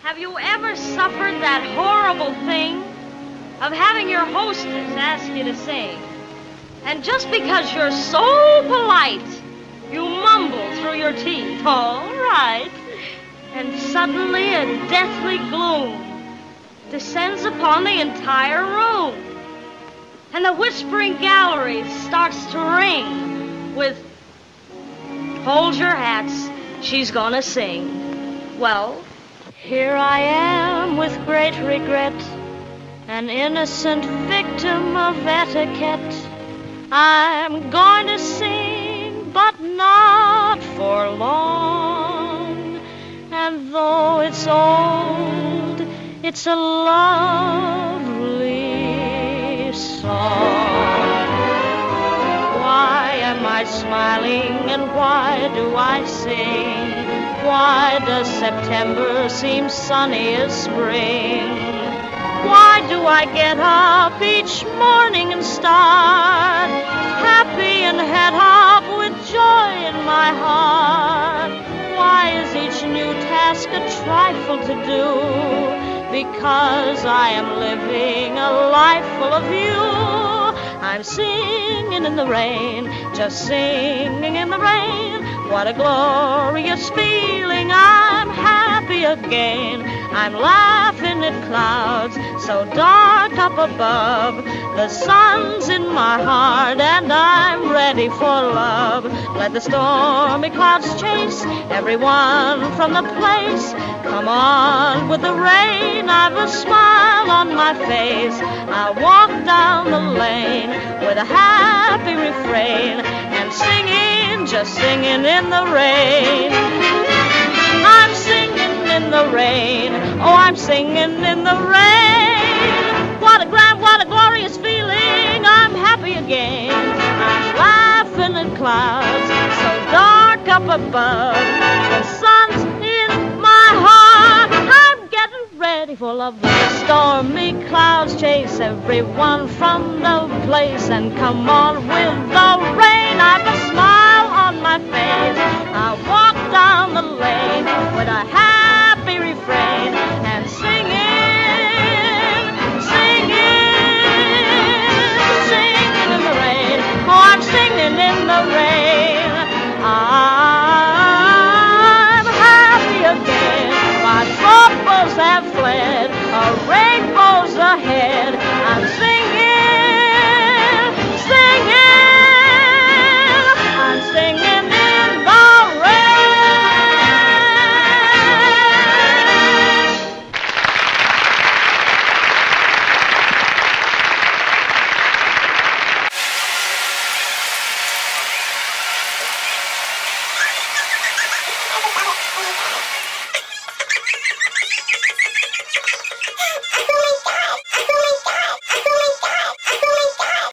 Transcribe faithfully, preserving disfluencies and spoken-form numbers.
Have you ever suffered that horrible thing of having your hostess ask you to sing? And just because you're so polite, you mumble through your teeth, all right. And suddenly a deathly gloom descends upon the entire room. And the whispering gallery starts to ring with, "Hold your hats, she's gonna sing." Well, here I am with great regret, an innocent victim of etiquette. I'm going to sing, but not for long. And though it's old, it's a lovely song. Why am I smiling and why do I sing? Why does September seem sunny as spring? Why do I get up each morning and start happy and head up with joy in my heart? Why is each new task a trifle to do? Because I am living a life full of you. I'm singing in the rain, just singing in the rain. What a glorious feeling, I'm happy again. I'm laughing at clouds so dark up above. The sun's in my heart and I'm ready for love. Let the stormy clouds chase everyone from the place. Come on with the rain, I've a smile on my face. I walk down the lane with a happy refrain and singing, just singing in the rain. I'm singing in the rain, oh, I'm singing in the rain. What a grand, what a glorious feeling, I'm happy again. I'm laughing at clouds so dark up above. The sun's in my heart, I'm getting ready for love. The stormy clouds chase everyone from the place. And come on with the rain, I've a smile on my face. I walk down the lane with a happy refrain and singing, singing, singing in the rain. Oh, I'm singing in the rain. I'm happy again. My troubles have fled. A rain